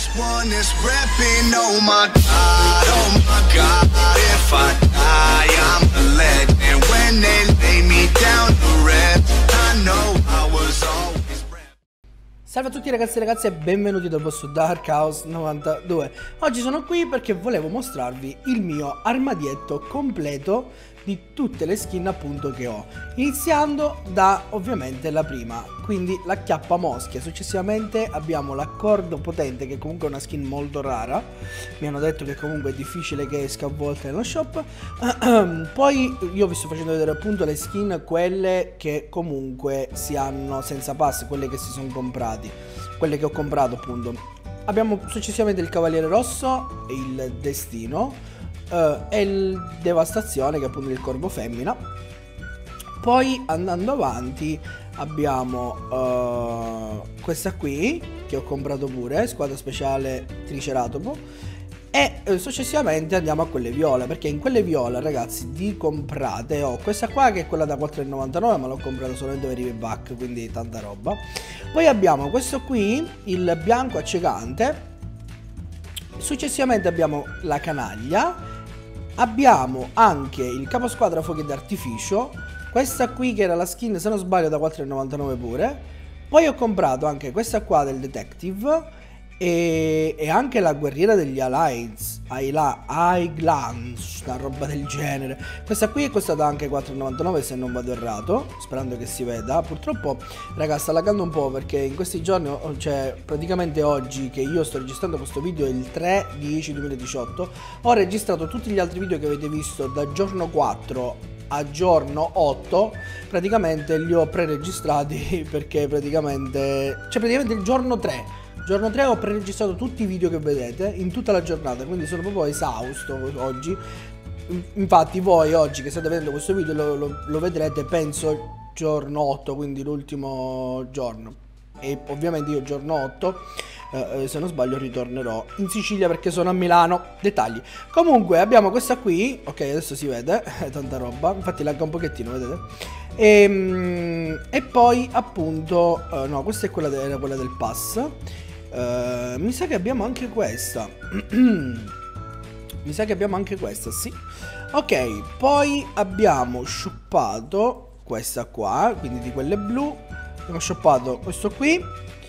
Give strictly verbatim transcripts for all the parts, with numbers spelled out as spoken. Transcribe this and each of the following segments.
one is repping, oh my god, oh my god. If I die, I'm a legend. When they lay me down to rest, I know I was always repping. Salve a tutti ragazzi e ragazze e benvenuti dopo su Dark House novantadue. Oggi sono qui perché volevo mostrarvi il mio armadietto completo di tutte le skin appunto che ho, iniziando da ovviamente la prima, quindi la chiappa moschia. Successivamente abbiamo l'accordo potente, che comunque è una skin molto rara, mi hanno detto che comunque è difficile che esca a volte nello shop. Poi io vi sto facendo vedere appunto le skin, quelle che comunque si hanno senza pass, quelle che si sono comprati, quelle che ho comprato appunto. Abbiamo successivamente il Cavaliere Rosso, il Destino, Uh, e il Devastazione, che è appunto il Corvo Femmina. Poi andando avanti abbiamo uh, questa qui che ho comprato pure, Squadra Speciale Triceratopo. E uh, successivamente andiamo a quelle viola, perché in quelle viola ragazzi di comprate ho questa qua che è quella da quattro e novantanove, ma l'ho comprata solamente per i payback, quindi tanta roba. Poi abbiamo questo qui, il bianco accecante. Successivamente abbiamo la canaglia. Abbiamo anche il caposquadra fuochi d'artificio, questa qui che era la skin se non sbaglio da quattro e novantanove pure. Poi ho comprato anche questa qua del detective e, e anche la guerriera degli Alliance, Highlands, una roba del genere. Questa qui è costata anche quattro e novantanove se non vado errato, sperando che si veda. Purtroppo raga sta laggando un po' perché in questi giorni, cioè praticamente oggi che io sto registrando questo video è il tre dieci duemiladiciotto, ho registrato tutti gli altri video che avete visto da giorno quattro a giorno otto, praticamente li ho pre-registrati perché praticamente, cioè praticamente il giorno tre Giorno tre ho pre-registrato tutti i video che vedete in tutta la giornata, quindi sono proprio esausto oggi. Infatti voi oggi che state vedendo questo video lo, lo, lo vedrete penso giorno otto, quindi l'ultimo giorno. E ovviamente io giorno otto, eh, se non sbaglio, ritornerò in Sicilia perché sono a Milano. Dettagli. Comunque abbiamo questa qui, ok adesso si vede, è tanta roba, infatti lagga un pochettino, vedete? E, e poi appunto, uh, no questa è quella, de era quella del pass. Uh, mi sa che abbiamo anche questa. Mi sa che abbiamo anche questa, sì. Ok, poi abbiamo shoppato questa qua, quindi di quelle blu. Abbiamo shoppato questo qui.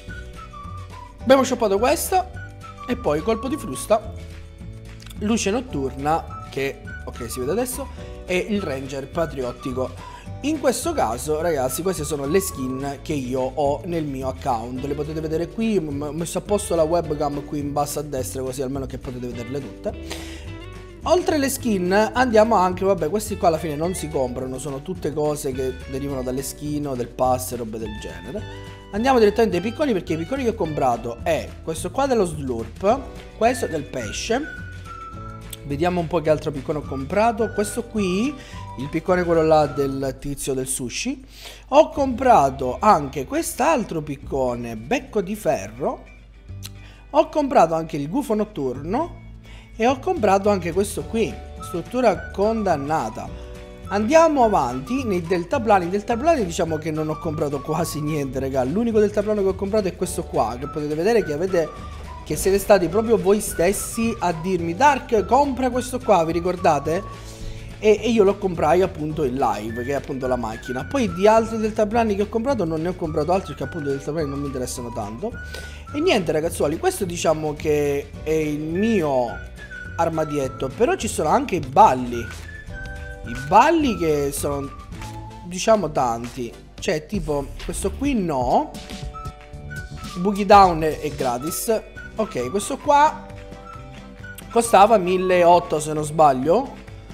Abbiamo shoppato questa. E poi colpo di frusta, luce notturna, che ok si vede adesso, e il ranger patriottico. In questo caso ragazzi queste sono le skin che io ho nel mio account, le potete vedere qui, ho messo a posto la webcam qui in basso a destra così almeno che potete vederle tutte. Oltre le skin andiamo anche, vabbè questi qua alla fine non si comprano, sono tutte cose che derivano dalle skin o del pass e robe del genere. Andiamo direttamente ai piccoli, perché i piccoli che ho comprato è questo qua dello slurp, questo del pesce. Vediamo un po' che altro piccone ho comprato. Questo qui, il piccone quello là del tizio del sushi. Ho comprato anche quest'altro piccone, becco di ferro. Ho comprato anche il gufo notturno. E ho comprato anche questo qui, struttura condannata. Andiamo avanti nei deltaplani. Deltaplani diciamo che non ho comprato quasi niente raga. L'unico deltaplano che ho comprato è questo qua, che potete vedere che avete... che siete stati proprio voi stessi a dirmi Dark compra questo qua, vi ricordate? E, e io lo comprai appunto in live, che è appunto la macchina. Poi di altri deltaplani che ho comprato non ne ho comprato altri, che appunto i deltaplani non mi interessano tanto. E niente ragazzuoli, questo diciamo che è il mio armadietto. Però ci sono anche i balli. I balli che sono diciamo tanti. Cioè tipo questo qui no, Boogie Down è, è gratis. Ok, questo qua costava milleottocento se non sbaglio,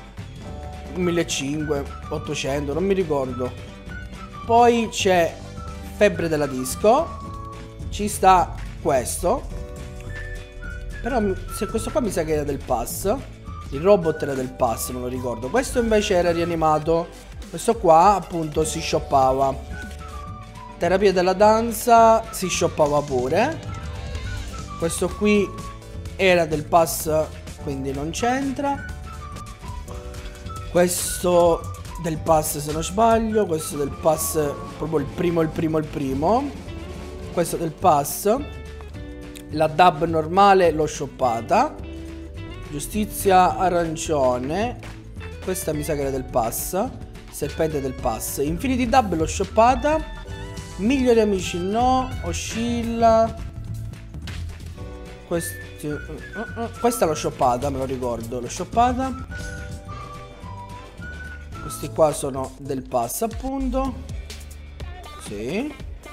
millecinquecento, ottocento, non mi ricordo. Poi c'è Febbre della Disco, ci sta questo, però se questo qua mi sa che era del pass, il robot era del pass, non lo ricordo. Questo invece era rianimato, questo qua appunto si shoppava. Terapia della danza si shoppava pure. Questo qui era del pass, quindi non c'entra. Questo del pass se non sbaglio. Questo del pass proprio il primo, il primo, il primo. Questo del pass. La dub normale l'ho shoppata. Giustizia arancione. Questa mi sa che era del pass. Serpente del pass. Infinity dub l'ho shoppata. Migliori amici no. Oscilla. Questi, uh, uh, uh. Questa l'ho shoppata, me lo ricordo. L'ho shoppata. Questi qua sono del pass appunto. Sì.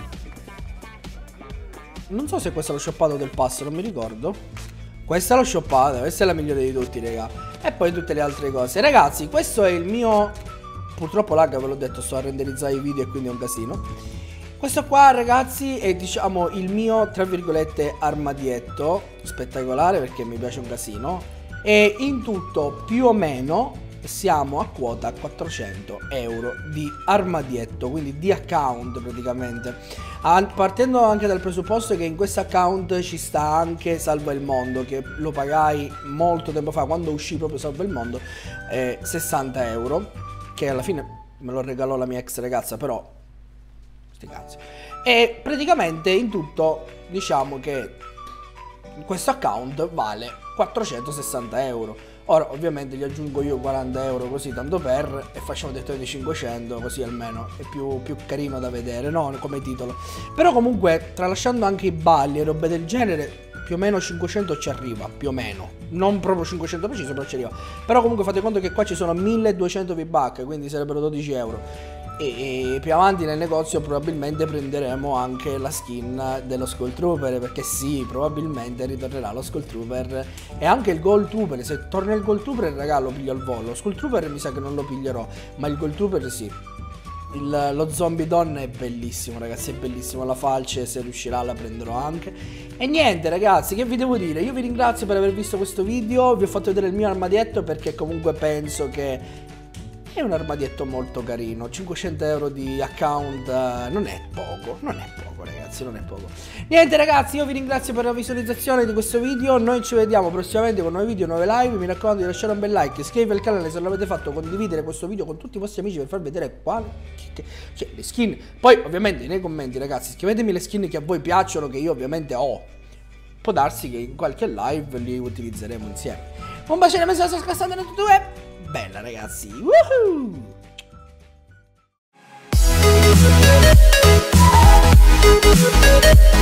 Non so se questa l'ho shoppato del pass, non mi ricordo. Questa l'ho shoppata, questa è la migliore di tutti, raga. E poi tutte le altre cose. Ragazzi, questo è il mio... Purtroppo lag, ve l'ho detto, sto a renderizzare i video e quindi è un casino. Questo qua, ragazzi, è diciamo il mio, tra virgolette, armadietto. Spettacolare perché mi piace un casino. E in tutto, più o meno, siamo a quota quattrocento euro di armadietto, quindi di account praticamente. Partendo anche dal presupposto che in questo account ci sta anche Salva il Mondo, che lo pagai molto tempo fa, quando uscì proprio Salva il Mondo, eh, sessanta euro, che alla fine me lo regalò la mia ex ragazza, però sti cazzi. E praticamente in tutto diciamo che questo account vale quattrocentosessanta euro. Ora ovviamente gli aggiungo io quaranta euro così tanto per, e facciamo dei di cinquecento, così almeno è più, più carino da vedere, no? Come titolo. Però comunque, tralasciando anche i balli e robe del genere, più o meno cinquecento ci arriva, più o meno. Non proprio cinquecento preciso, però ci arriva. Però comunque fate conto che qua ci sono milleduecento V-Bucks, quindi sarebbero dodici euro. E, e più avanti nel negozio probabilmente prenderemo anche la skin dello Skull Trooper, perché sì, probabilmente ritornerà lo Skull Trooper e anche il Gold Trooper. Se torna il Gold Trooper, raga, lo piglio al volo. Lo Skull Trooper mi sa che non lo piglierò, ma il Gold Trooper sì. Il, lo zombie donna è bellissimo, ragazzi, è bellissimo. La falce, se riuscirà, la prenderò anche. E niente, ragazzi, che vi devo dire? Io vi ringrazio per aver visto questo video. Vi ho fatto vedere il mio armadietto perché comunque penso che è un armadietto molto carino. Cinquecento euro di account uh, non è poco, non è poco, ragazzi, non è poco. Niente, ragazzi, io vi ringrazio per la visualizzazione di questo video. Noi ci vediamo prossimamente con nuovi video, nuove live. Mi raccomando di lasciare un bel like, iscrivetevi al canale se non l'avete fatto, condividere questo video con tutti i vostri amici per far vedere quale, cioè, le skin. Poi ovviamente nei commenti, ragazzi, scrivetemi le skin che a voi piacciono, che io ovviamente ho. Può darsi che in qualche live li utilizzeremo insieme. Un bacione, mi sono scassando tutti e due. Bella, ragazzi. Woohoo!